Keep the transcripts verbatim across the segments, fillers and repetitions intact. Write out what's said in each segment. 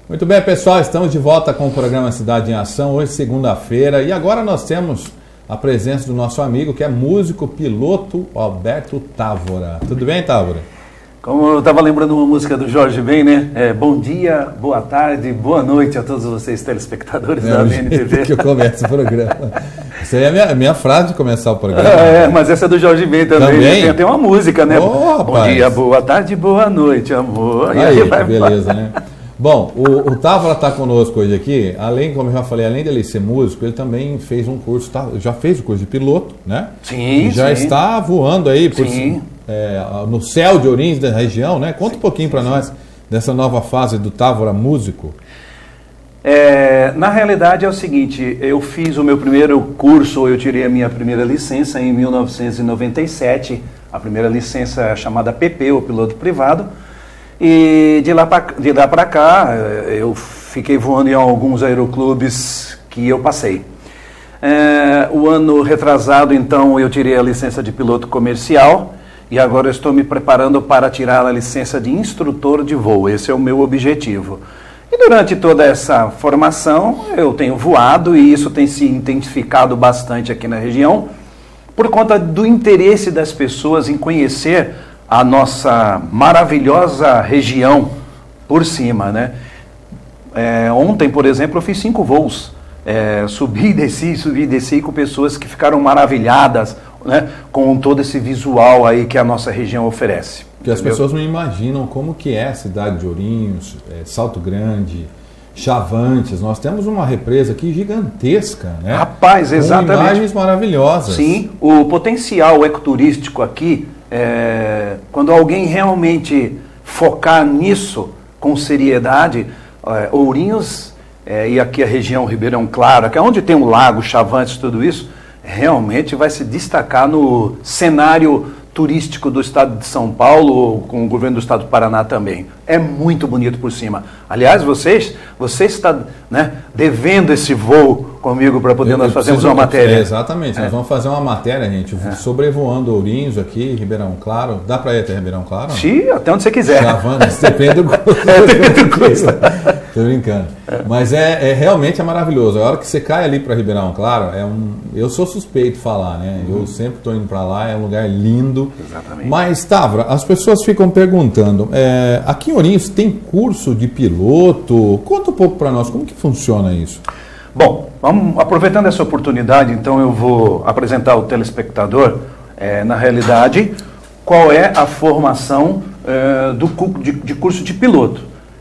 Muito bem, pessoal, estamos de volta com o programa Cidade em Ação, hoje segunda-feira, e agora nós temos a presença do nosso amigo, que é músico, piloto, Alberto Távora. Tudo bem, Távora? Como eu estava lembrando uma música do Jorge Ben, né? É, bom dia, boa tarde, boa noite a todos vocês telespectadores é, da V N T V. Que eu começo o programa. Essa aí é a minha, minha frase de começar o programa. É, mas essa é do Jorge Ben também. também? Tem até uma música, né? Oh, bom dia, boa tarde, boa noite, amor. Aí, aí vai, beleza, né? Bom, o, o Távora está conosco hoje aqui, além, como eu já falei, além dele ser músico, ele também fez um curso, tá, já fez o curso de piloto, né? Sim, e já sim. está voando aí por, sim. É, no céu de Ourinhos da região, né? Conta sim, um pouquinho para nós dessa nova fase do Távora músico. É, na realidade é o seguinte, eu fiz o meu primeiro curso, eu tirei a minha primeira licença em mil novecentos e noventa e sete, a primeira licença é chamada P P, o piloto privado. E de lá para cá, eu fiquei voando em alguns aeroclubes que eu passei. É, o ano retrasado, então, eu tirei a licença de piloto comercial e agora eu estou me preparando para tirar a licença de instrutor de voo. Esse é o meu objetivo. E durante toda essa formação, eu tenho voado e isso tem se intensificado bastante aqui na região por conta do interesse das pessoas em conhecer a nossa maravilhosa região por cima, né? É, ontem, por exemplo, eu fiz cinco voos, é, subi e desci, subi e desci com pessoas que ficaram maravilhadas, né, com todo esse visual aí que a nossa região oferece. Porque as pessoas não imaginam como que é a cidade de Ourinhos, é, Salto Grande, Chavantes. Nós temos uma represa aqui gigantesca, né? Rapaz, exatamente. Com imagens maravilhosas. Sim, o potencial ecoturístico aqui, É, quando alguém realmente focar nisso com seriedade, é, Ourinhos é, e aqui a região Ribeirão Claro, que é onde tem um lago, Chavantes, tudo isso, realmente vai se destacar no cenário turístico do estado de São Paulo, com o governo do estado do Paraná também. É muito bonito por cima. Aliás, vocês, vocês estão, né, devendo esse voo comigo para poder eu, nós fazermos uma matéria. É, exatamente, é. Nós vamos fazer uma matéria, gente, é. sobrevoando Ourinhos aqui, Ribeirão Claro. Dá para ir até Ribeirão Claro? Sim, até onde você quiser. Chavantes, depende do gosto. É, depende do gosto. Estou brincando. É. Mas é, é realmente é maravilhoso. A hora que você cai ali para Ribeirão Claro, é um, eu sou suspeito de falar, né? Uhum. Eu sempre estou indo para lá, é um lugar lindo. Exatamente. Mas, Távora, as pessoas ficam perguntando, é, aqui em Ourinhos tem curso de piloto? Conta um pouco para nós, como que funciona isso? Bom, vamos, aproveitando essa oportunidade, então eu vou apresentar ao telespectador, é, na realidade, qual é a formação é, do, de, de curso de piloto.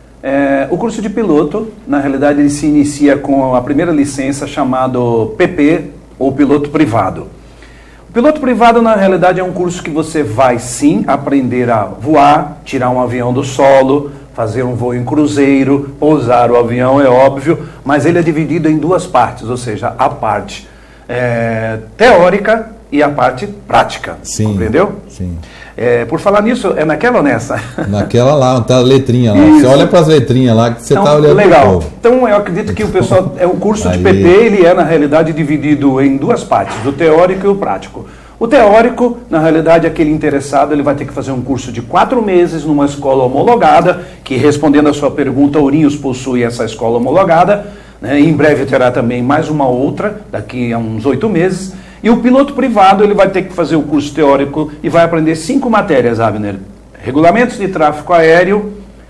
É, o curso de piloto, na realidade, ele se inicia com a primeira licença chamado P P, ou piloto privado. O piloto privado, na realidade, é um curso que você vai, sim, aprender a voar, tirar um avião do solo, fazer um voo em cruzeiro, pousar o avião, é óbvio, mas ele é dividido em duas partes, ou seja, a parte é, teórica e a parte prática, sim, compreendeu? Sim. É, por falar nisso, é naquela ou nessa? Naquela lá, tá a letrinha lá. Isso. Você olha para as letrinhas lá que você está então, olhando. Legal. Então eu acredito que o pessoal, é, o curso de P P, ele é na realidade dividido em duas partes, o teórico e o prático. O teórico, na realidade, aquele interessado, ele vai ter que fazer um curso de quatro meses numa escola homologada, que, respondendo a sua pergunta, Ourinhos possui essa escola homologada, né? Em breve terá também mais uma outra, daqui a uns oito meses. E o piloto privado, ele vai ter que fazer o curso teórico e vai aprender cinco matérias, Abner. Regulamentos de tráfego aéreo,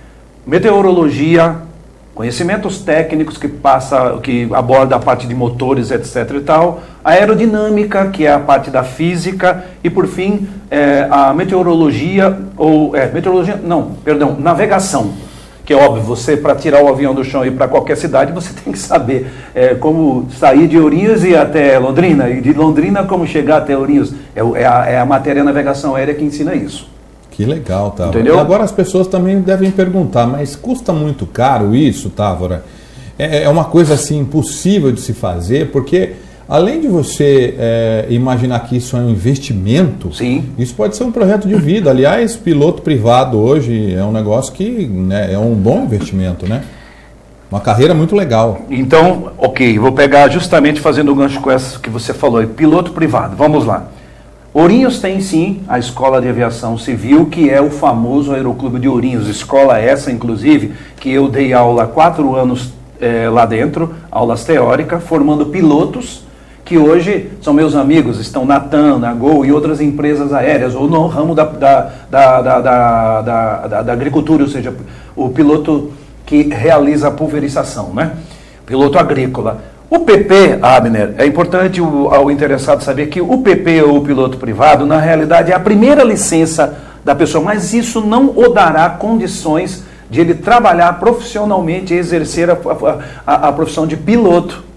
meteorologia, conhecimentos técnicos que passa, que aborda a parte de motores, etc e tal, a aerodinâmica, que é a parte da física, e por fim, é, a meteorologia, ou, é, meteorologia, não, perdão, navegação, que é óbvio, você para tirar o avião do chão e ir para qualquer cidade, você tem que saber é, como sair de Ourinhos e ir até Londrina, e de Londrina como chegar até Ourinhos, é, é, a, é a matéria navegação aérea que ensina isso. Que legal, Távora. Entendeu? E agora as pessoas também devem perguntar, mas custa muito caro isso, Távora? É, é uma coisa assim impossível de se fazer, porque além de você é, imaginar que isso é um investimento, sim, isso pode ser um projeto de vida. Aliás, piloto privado hoje é um negócio que, né, é um bom investimento, né? Uma carreira muito legal. Então, ok, vou pegar justamente fazendo o gancho com essa que você falou, piloto privado, vamos lá. Ourinhos tem sim a Escola de Aviação Civil, que é o famoso Aeroclube de Ourinhos, escola essa inclusive, que eu dei aula há quatro anos é, lá dentro, aulas teóricas, formando pilotos, que hoje são meus amigos, estão na TAM, na Gol e outras empresas aéreas, ou no ramo da, da, da, da, da, da, da, da agricultura, ou seja, o piloto que realiza a pulverização, né? Piloto agrícola. O P P, Abner, é importante o, ao interessado saber que o P P ou o piloto privado, na realidade, é a primeira licença da pessoa, mas isso não o dará condições de ele trabalhar profissionalmente e exercer a, a, a profissão de piloto.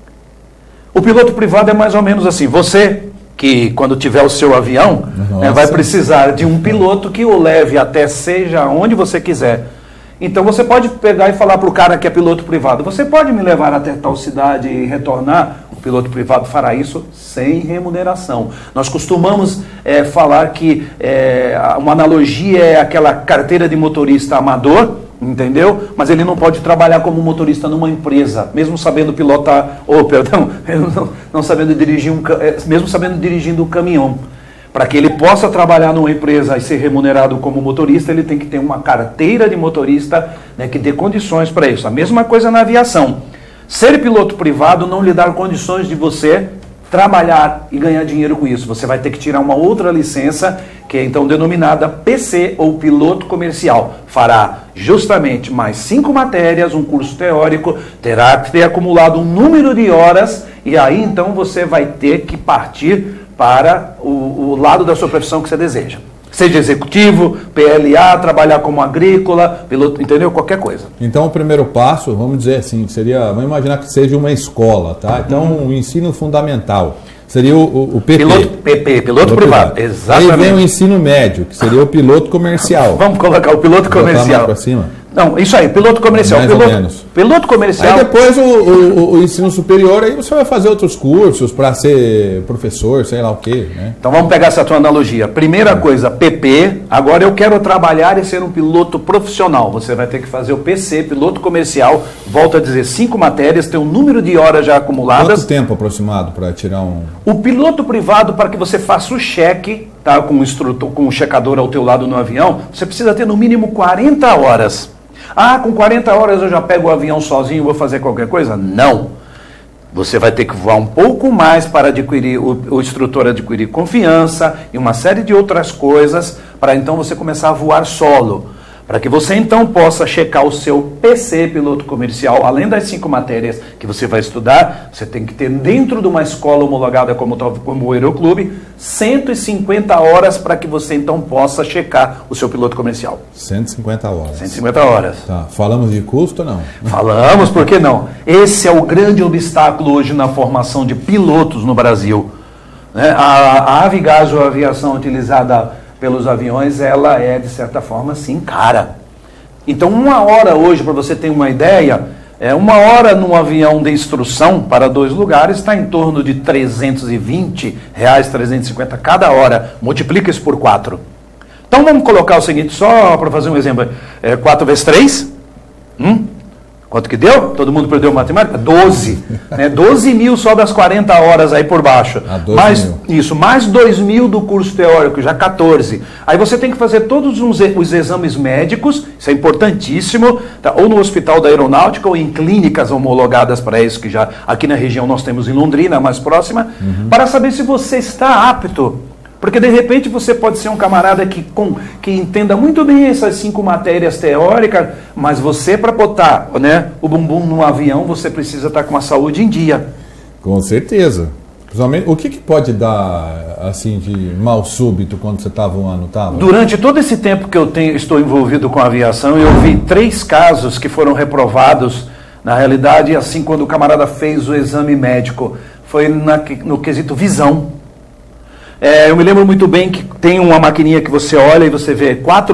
O piloto privado é mais ou menos assim, você que quando tiver o seu avião, né, vai precisar de um piloto que o leve até seja onde você quiser. Então você pode pegar e falar para o cara que é piloto privado, você pode me levar até tal cidade e retornar? O piloto privado fará isso sem remuneração. Nós costumamos é, falar que é, uma analogia é aquela carteira de motorista amador, entendeu? Mas ele não pode trabalhar como motorista numa empresa, mesmo sabendo pilotar, ou perdão, não, não sabendo dirigir um, mesmo sabendo dirigindo um caminhão. Para que ele possa trabalhar numa empresa e ser remunerado como motorista, ele tem que ter uma carteira de motorista, né, que dê condições para isso. A mesma coisa na aviação. Ser piloto privado não lhe dá condições de você trabalhar e ganhar dinheiro com isso. Você vai ter que tirar uma outra licença, que é então denominada P C, ou piloto comercial. Fará justamente mais cinco matérias, um curso teórico, terá que ter acumulado um número de horas, e aí então você vai ter que partir para o, o lado da sua profissão que você deseja. Seja executivo, P L A, trabalhar como agrícola, piloto, entendeu? Qualquer coisa. Então o primeiro passo, vamos dizer assim, seria, vamos imaginar que seja uma escola, tá? Então uhum. o ensino fundamental seria o, o, o P P. Piloto, P P, piloto, piloto privado. privado, exatamente. Aí vem o ensino médio, que seria o piloto comercial. Vamos colocar o piloto comercial. Para cima. Não, isso aí, piloto comercial. Mais piloto, ou menos. Piloto comercial. Aí depois o, o, o ensino superior, aí você vai fazer outros cursos para ser professor, sei lá o quê, né? Então vamos pegar essa tua analogia. Primeira é. coisa, P P. Agora eu quero trabalhar e ser um piloto profissional. Você vai ter que fazer o P C, piloto comercial. Volto a dizer, cinco matérias, tem um número de horas já acumuladas. Quanto tempo aproximado para tirar um... O piloto privado, para que você faça o cheque, tá, com o instrutor, com o checador ao teu lado no avião, você precisa ter no mínimo quarenta horas. Ah, com quarenta horas eu já pego o avião sozinho e vou fazer qualquer coisa? Não. Você vai ter que voar um pouco mais para adquirir, o, o instrutor adquirir confiança e uma série de outras coisas, para então você começar a voar solo. Para que você então possa checar o seu P C, piloto comercial, além das cinco matérias que você vai estudar, você tem que ter dentro de uma escola homologada como, como o Aeroclube, cento e cinquenta horas para que você então possa checar o seu piloto comercial. cento e cinquenta horas. cento e cinquenta horas. Tá. Falamos de custo ou não? Falamos, por que não? Esse é o grande obstáculo hoje na formação de pilotos no Brasil. Né? A, a Avigás, ou a aviação utilizada pelos aviões, ela é, de certa forma, sim, cara. Então, uma hora hoje, para você ter uma ideia, é uma hora num avião de instrução para dois lugares está em torno de trezentos e vinte reais, trezentos e cinquenta cada hora. Multiplica isso por quatro. Então, vamos colocar o seguinte, só para fazer um exemplo. É, quatro vezes três? Hum? Quanto que deu? Todo mundo perdeu matemática? doze. Né? doze mil só das quarenta horas aí por baixo. Ah, doze mais, mil. Isso, mais dois mil do curso teórico, já quatorze. Aí você tem que fazer todos os, os exames médicos, isso é importantíssimo, tá? Ou no Hospital da Aeronáutica ou em clínicas homologadas para isso, que já aqui na região nós temos em Londrina, mais próxima, uhum. para saber se você está apto. Porque, de repente, você pode ser um camarada que, com, que entenda muito bem essas cinco matérias teóricas, mas você, para botar, né, o bumbum no avião, você precisa estar com a saúde em dia. Com certeza. Principalmente, o que, que pode dar, assim, de mal súbito quando você está voando? Tá? Durante todo esse tempo que eu tenho, estou envolvido com a aviação, eu vi três casos que foram reprovados. Na realidade, assim, quando o camarada fez o exame médico, foi na, no quesito visão. É, eu me lembro muito bem que tem uma maquininha que você olha e você vê quatro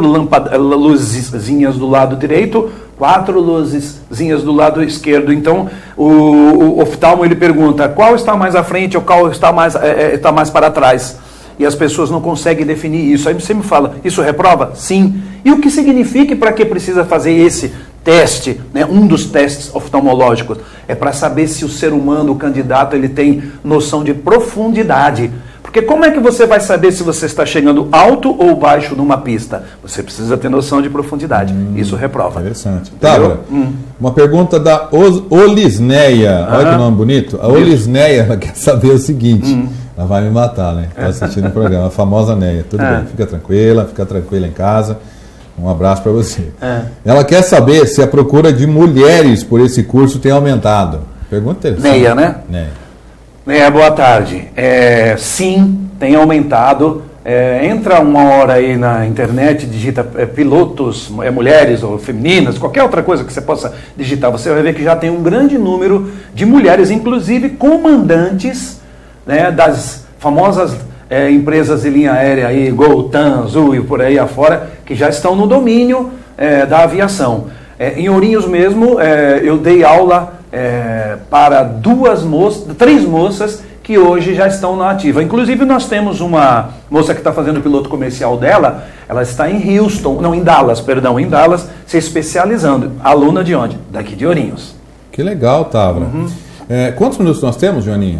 luzinhas do lado direito, quatro luzinhas do lado esquerdo. Então, o, o oftalmo ele pergunta qual está mais à frente ou qual está mais, é, está mais para trás. E as pessoas não conseguem definir isso. Aí você me fala, isso reprova? Sim. E o que significa e para que precisa fazer esse teste, né? Um dos testes oftalmológicos? É para saber se o ser humano, o candidato, ele tem noção de profundidade. Porque Porque como é que você vai saber se você está chegando alto ou baixo numa pista? Você precisa ter noção de profundidade. Hum, Isso reprova. Interessante. Tá, hum. Uma pergunta da Olisneia. Olha que nome bonito. A Olisneia, ela quer saber o seguinte. Hum. Ela vai me matar, né? Está assistindo o programa. A famosa Neia. Tudo é. bem, fica tranquila, fica tranquila em casa. Um abraço para você. É. Ela quer saber se a procura de mulheres por esse curso tem aumentado. Pergunta interessante. Neia, né? Neia. Neia, boa tarde. É, sim, tem aumentado. É, entra uma hora aí na internet, digita é, pilotos, é, mulheres ou femininas, qualquer outra coisa que você possa digitar. Você vai ver que já tem um grande número de mulheres, inclusive comandantes, né, das famosas é, empresas de linha aérea aí, Gol, TAM, Azul e por aí afora, que já estão no domínio é, da aviação. É, em Ourinhos mesmo, é, eu dei aula é, para duas moças, três moças que hoje já estão na ativa. Inclusive nós temos uma moça que está fazendo o piloto comercial dela, ela está em Houston, não, em Dallas, perdão, em Dallas, se especializando. Aluna de onde? Daqui de Ourinhos. Que legal, Távora. Uhum. É, quantos minutos nós temos, Joaninha?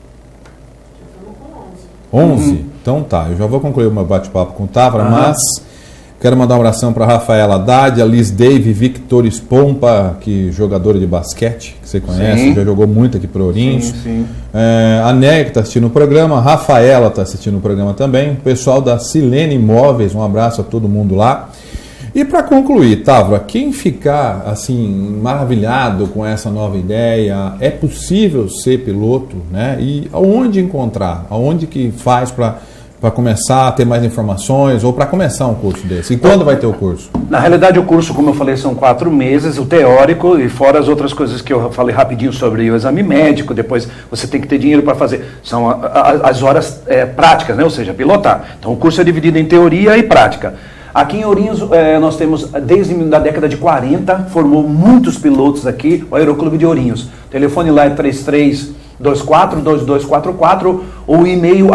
onze? Uhum. Então tá, eu já vou concluir o meu bate-papo com o Távora, uhum. mas quero mandar um abração para Rafaela Haddad, a Liz Dave, Victor Espompa, que jogadora de basquete, que você conhece, sim. já jogou muito aqui para Ourinhos. Sim, sim. É, a Neia, que está assistindo o programa, a Rafaela está assistindo o programa também, o pessoal da Silene Imóveis, um abraço a todo mundo lá. E para concluir, Távora, quem ficar assim maravilhado com essa nova ideia, é possível ser piloto, né? E aonde encontrar? Aonde que faz para para começar a ter mais informações ou para começar um curso desse? E quando vai ter o curso? Na realidade, o curso, como eu falei, são quatro meses, o teórico e fora as outras coisas que eu falei rapidinho sobre o exame médico, depois você tem que ter dinheiro para fazer. São a, a, as horas é, práticas, né? Ou seja, pilotar. Então, o curso é dividido em teoria e prática. Aqui em Ourinhos, é, nós temos, desde a década de quarenta, formou muitos pilotos aqui, o Aeroclube de Ourinhos. O telefone lá é três três dois quatro dois dois quatro quatro, ou o e-mail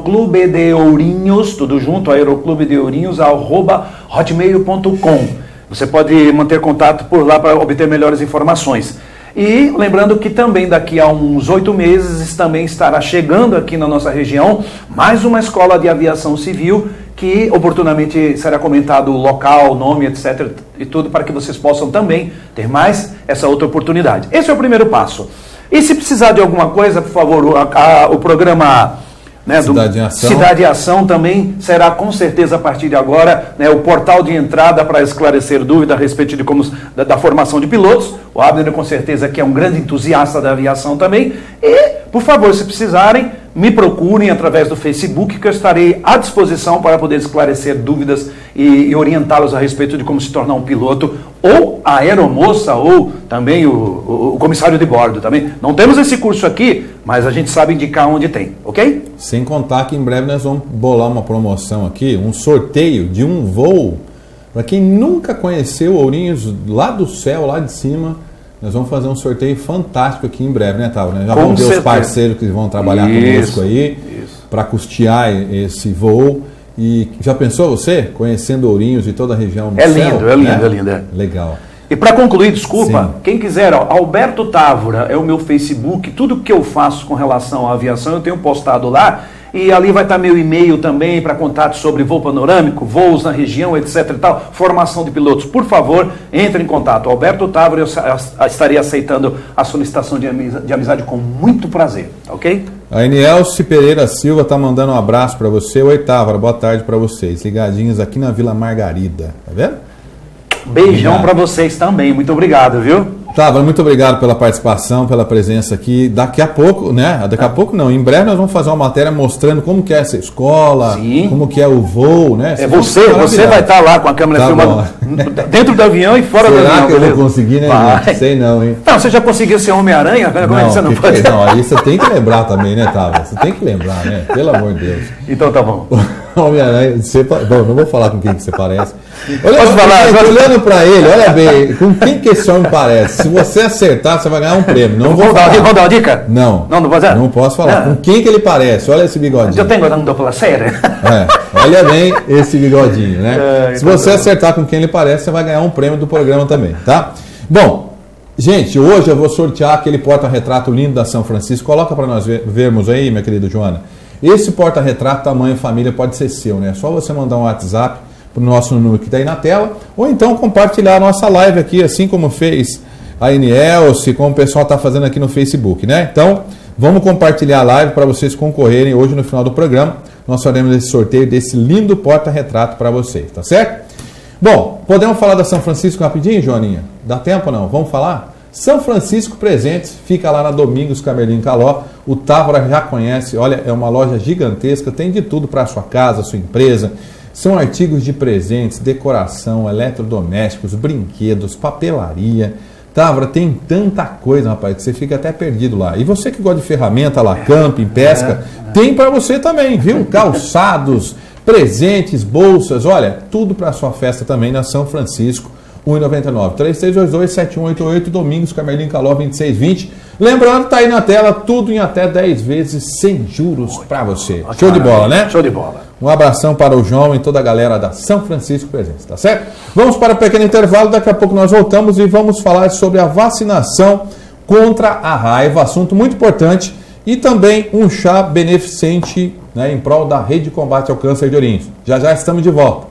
aeroclubedeourinhos, tudo junto, aeroclubedeourinhos, arroba hotmail ponto com. Você pode manter contato por lá para obter melhores informações. E lembrando que também daqui a uns oito meses também estará chegando aqui na nossa região mais uma escola de aviação civil, que oportunamente será comentado o local, nome, etcétera e tudo, para que vocês possam também ter mais essa outra oportunidade. Esse é o primeiro passo. E se precisar de alguma coisa, por favor, a, a, o programa... Né, Cidade em Ação. Cidade em Ação também será com certeza a partir de agora, né, o portal de entrada para esclarecer dúvidas a respeito de como, da, da formação de pilotos. O Abner com certeza que é um grande entusiasta da aviação também. E, por favor, se precisarem, me procurem através do Facebook, que eu estarei à disposição para poder esclarecer dúvidas e, e orientá-los a respeito de como se tornar um piloto, ou a aeromoça, ou também o, o, o comissário de bordo também. Não temos esse curso aqui, mas a gente sabe indicar onde tem, ok? Sem contar que em breve nós vamos bolar uma promoção aqui, um sorteio de um voo, para quem nunca conheceu Ourinhos lá do céu, lá de cima. Nós vamos fazer um sorteio fantástico aqui em breve, né, Távora? Já vamos ter os parceiros que vão trabalhar isso, conosco aí para custear esse voo. E já pensou você, conhecendo Ourinhos e toda a região do é céu? Lindo, é lindo, né? é lindo, é. Legal. E para concluir, desculpa, sim, quem quiser, ó, Alberto Távora é o meu Facebook, tudo que eu faço com relação à aviação eu tenho postado lá. E ali vai estar meu e-mail também para contato sobre voo panorâmico, voos na região, etcétera e tal, formação de pilotos. Por favor, entre em contato. Alberto Távora, eu estarei aceitando a solicitação de amizade, de amizade com muito prazer, ok? A Enielce Pereira Silva está mandando um abraço para você. Oi, Távora, boa tarde para vocês. Ligadinhos aqui na Vila Margarida, tá vendo? Beijão para vocês também, muito obrigado, viu? Távora, muito obrigado pela participação, pela presença aqui. Daqui a pouco, né? Daqui a pouco não, em breve nós vamos fazer uma matéria mostrando como que é essa escola, sim, como que é o voo, né? É você, você vai estar lá com a câmera tá filmando dentro do avião e fora Será do avião. Será que eu beleza? vou conseguir, né? Vai. Sei não, hein? Não, você já conseguiu ser Homem-Aranha? Como é que você não que, pode? Não, aí você tem que lembrar também, né, Távora? Você tem que lembrar, né? Pelo amor de Deus. Então tá bom. Homem-Aranha, você... Bom, não vou falar com quem que você parece. Olha, Posso falar? Gente, olhando pra ele, olha bem, com quem que esse homem parece? Se você acertar, você vai ganhar um prêmio. Não vou, vou falar. Dar, vou dar uma dica? Não. Não, não pode dar? Não posso falar. Não. Com quem que ele parece? Olha esse bigodinho. Eu tenho uma dupla série. É, olha bem esse bigodinho, né? É, Se você acertar com quem ele parece, você vai ganhar um prêmio do programa também, tá? Bom, gente, hoje eu vou sortear aquele porta-retrato lindo da São Francisco. Coloca para nós ver, vermos aí, minha querida Joana. esse porta-retrato tamanho família pode ser seu, né? É só você mandar um WhatsApp para o nosso número que está aí na tela, ou então compartilhar a nossa live aqui, assim como fez a Enielce, como o pessoal está fazendo aqui no Facebook, né? Então, vamos compartilhar a live para vocês concorrerem hoje no final do programa. Nós faremos esse sorteio desse lindo porta-retrato para vocês, tá certo? Bom, podemos falar da São Francisco rapidinho, Joaninha? Dá tempo ou não? Vamos falar? São Francisco Presentes, fica lá na Domingos Camelim Caló. O Távora já conhece, olha, é uma loja gigantesca, tem de tudo para a sua casa, sua empresa. São artigos de presentes, decoração, eletrodomésticos, brinquedos, papelaria. Távora, tem tanta coisa, rapaz, que você fica até perdido lá. E você que gosta de ferramenta lá, camping, pesca, tem para você também, viu? Calçados, presentes, bolsas, olha, tudo para a sua festa também na São Francisco. um e noventa e nove, três três dois dois, sete um oito oito, Domingos Camelim Caló vinte e seis vinte. Lembrando, tá aí na tela, tudo em até dez vezes sem juros para você. Show de bola, né? Show de bola. Um abração para o João e toda a galera da São Francisco Presentes, tá certo? Vamos para um pequeno intervalo, daqui a pouco nós voltamos e vamos falar sobre a vacinação contra a raiva, assunto muito importante, e também um chá beneficente, né, em prol da rede de combate ao câncer de ourinhos. Já já estamos de volta.